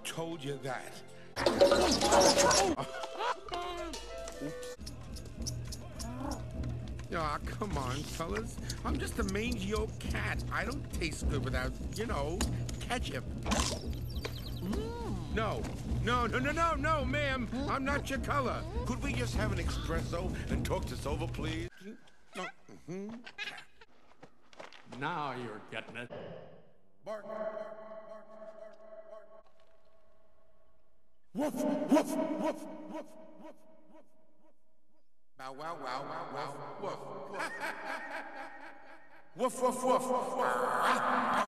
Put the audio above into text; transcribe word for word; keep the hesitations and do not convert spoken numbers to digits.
told you that? Aw, oh, come on, fellas. I'm just a mangy old cat. I don't taste good without, you know, ketchup. Mm. No, no, no, no, no, no, ma'am. I'm not your color. Could we just have an espresso and talk this over, please? No. Mm-hmm. Now you're getting it. Bark, bark, bark, bark, bark. Woof, woof, woof, woof, woof. Bow wow wow wow wow woof. Woof woof woof woof.